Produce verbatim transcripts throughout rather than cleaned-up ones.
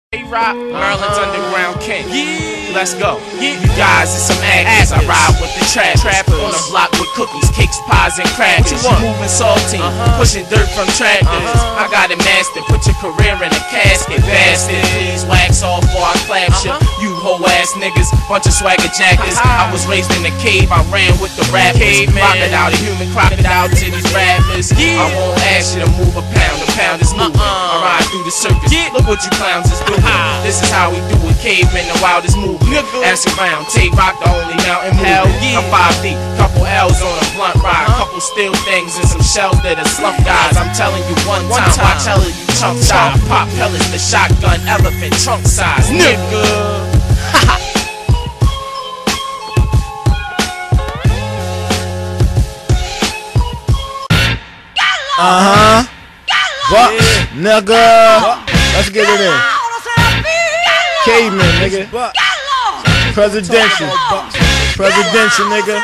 A-Rock, Maryland's underground king. Yeah. Let's go. Yeah. You guys is some actors. I ride with the trap. Trappers on the block with cookies, cakes, pies, and crackers. You moving salty, uh-huh. pushing dirt from tractors. Uh-huh. I got it mastered. Put your career in a casket, bastard. Please wax off or I clap you. Uh-huh. You hoe ass niggas, bunch of swagger jackers. Uh-huh. I was raised in the cave. I ran with the rappers. Crocodile, the human crocodile to these rappers. Yeah. I won't ask you to move a pound. A pound is moving. Uh-uh. I ride through the circus. Yeah. Look what you clowns is doing. This is how we do it, cavemen, the wildest movement. Ask around, A-Rock, the only mountain movement. I'm five deep, couple L's on a blunt ride, couple steel things and some shells that are slump guys. I'm telling you one time, watch hell you chunk size. Pop pellets, the shotgun, elephant trunk size. Nigga. Uh huh. What, nigga? Let's get it in. Caveman, nigga. Presidential. Presidential, nigga.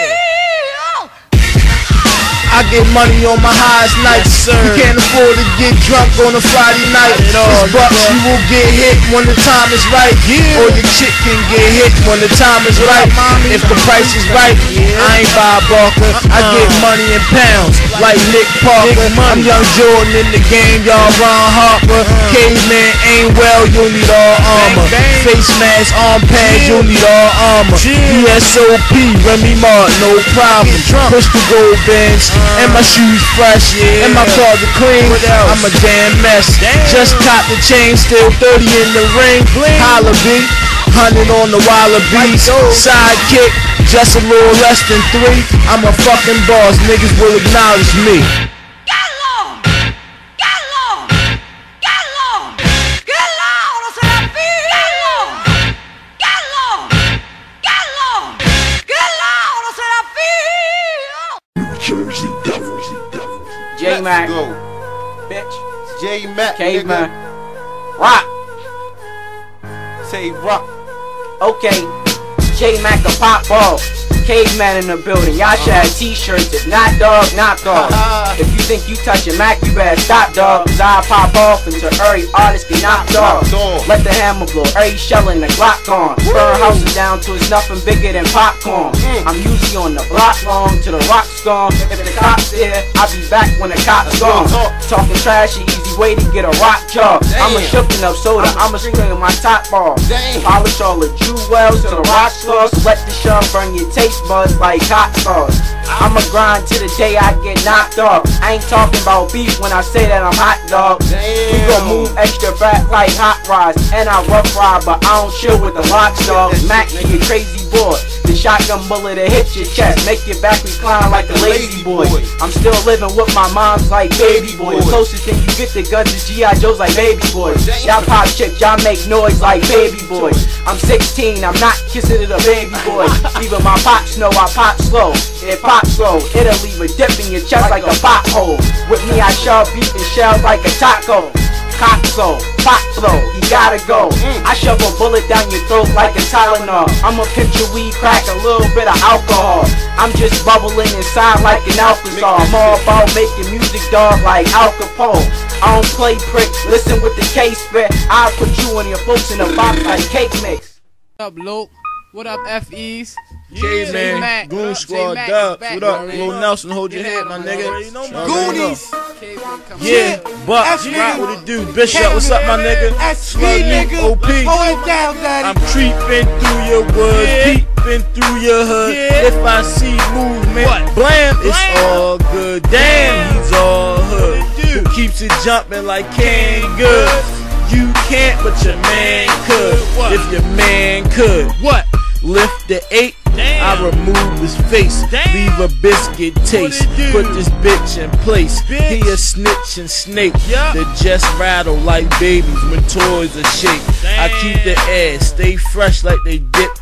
I get money on my highest nights. You can't afford to get drunk on a Friday night. Cause bucks, you will get hit when the time is right. Or your chick can get hit when the time is right. If the price is right, I ain't Bob Barker. I get money in pounds, like Nick Parker. I'm Young Jordan in the game, y'all Ron Harper. Caveman ain't well, you'll need all armor. Face mask, arm pads, you'll need all armor. U S O P, Remy Martin, no problem. Push the gold bench. And my shoes fresh, yeah. And my closet clean. I'm a damn mess. Damn. Just caught the chain, still thirty in the ring. Holla B, hundred on the Wallabies. Sidekick, just a little less than three. I'm a fucking boss, niggas will acknowledge me. J-Mac, bitch. J-Mac, Caveman, Rock. Say rock. Okay, J-Mac a pop ball. Caveman in the building. Y'all should have t-shirts. If not, dog, knock off. If you think you touching Mac, you better stop, dog. Cause I'll pop off until every artist get knocked off. Let the hammer blow, every shell in the Glock on. Burn houses down till it's nothing bigger than popcorn. I'm usually on the block long till the rock's gone. If the cops here, I'll be back when the cops gone. Talking trash, an easy way to get a rock job. I'ma shookin' up soda, I'ma scream my top ball. Polish all the jewels till the rock sauce. Let the shell burn your taste buds like hot sauce. I'ma grind to the day I get knocked off. I ain't talking about beef when I say that I'm hot, dog. We gon' move extra back like hot rods. And I rough ride, but I don't chill with the locks, dog. Mac, you crazy boy. The shotgun bullet that hit your chest, make your back recline like a lazy boy. I'm still living with my mom's like baby boy. The closest thing you get to guns is G I Joes like baby boys. Y'all pop chicks, y'all make noise like baby boys. I'm sixteen, I'm not kissing it a baby boy. Even my pops know I pop slow. It pop slow, it'll leave a dip in your chest like a pothole. With me I shove beef and shells like a taco. Cock so, pop flow, you gotta go. I shove a bullet down your throat like a Tylenol. I'ma pinch your weed, crack a little bit of alcohol. I'm just bubbling inside like an alcohol. I'm all about making music, dog, like Al Capone. I don't play prick, listen with the case spit. I'll put you and your folks in a box like cake mix. What up, Luke? What up, F Es? Caveman, Goon Squad, Dubs. What up, Lil Nelson? Hold your head, my nigga. Goonies. Yeah, Bucks, rock with it do. Bishop, what's up, my nigga? Slug O P. I'm creeping through your woods, peeping through your hood. If I see movement, blam, it's all good. Damn, he's all hood. Who keeps it jumping like canned goods? You can't, but your man could. If your man could. What? Lift the eight, damn. I remove his face, damn. Leave a biscuit taste, put this bitch in place, bitch. He a snitch and snake, yep. That just rattle like babies when toys are shake. Damn. I keep the ass, stay fresh like they dip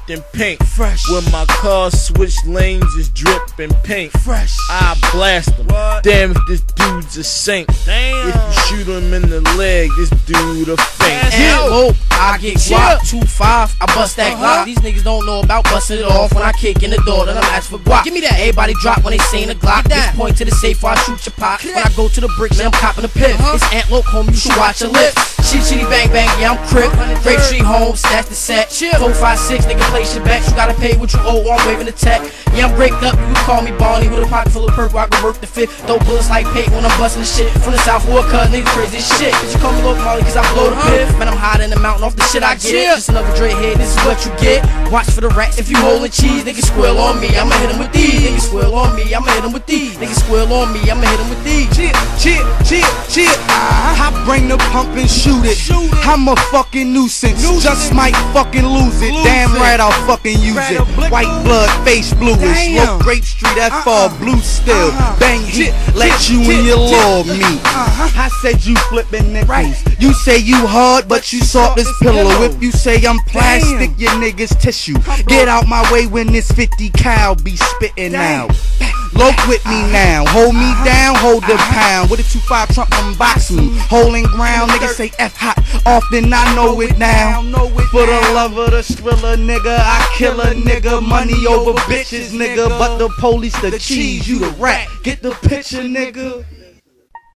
dipped in pink. Fresh. When my car switch lanes is dripping pink. Fresh. I blast him. What? Damn if this dude's a saint. Damn. If you shoot him in the leg, this dude a faint. Antelope, I get guap. Two five, I bust that Uh-huh. Glock. These niggas don't know about busting it off. When I kick in the door, then I'm asking for guap. Give me that. Everybody drop when they seen a Glock. Bitch point to the safe while I shoot your pot. When I go to the bricks, man, I'm copping the pip. It's Antelope, homie, you should watch your lips. Shitty shitty bang bang, yeah I'm crip. Grape Street home, stash the set. Four five six, nigga place your bets. You gotta pay what you owe, I'm waving the tech. Yeah I'm breaked up, you can call me Barney with a pocket full of purple. I can work the fit. Throw bullets like Pate when I'm busting the shit. From the South Woodcut, nigga crazy as shit. Bitch you call me Lil Molly cause I blow the piff. Man I'm hot in the mountain off the shit I get. Just another Dre head, this is what you get. Watch for the rats if you holding cheese. Niggas squill on me, I'ma hit him with these. Niggas squill on me, I'ma hit him with these. Niggas squill on me, I'ma hit him with these. Chip, chip, chip, chip. I bring the pump and shoot it. I'm a fucking nuisance. Just might fucking lose it. Damn right I'll fucking use it. White blood, face bluish. Low Grape Street, F all blue still. Bang heat, let you and your lord meet. I said you flipping nickels. You say you hard, but you soft this pillow. If you say I'm plastic, your niggas tissue. Get out my way when this fifty cal be spitting out. Loke with me now, hold me down, hold the pound. With a two five Trump unbox me, holding ground, niggas say F hot, often I know it now. For the love of the thriller, nigga, I kill a nigga. Money over bitches, nigga, but the police the cheese, you the rat. Get the picture, nigga.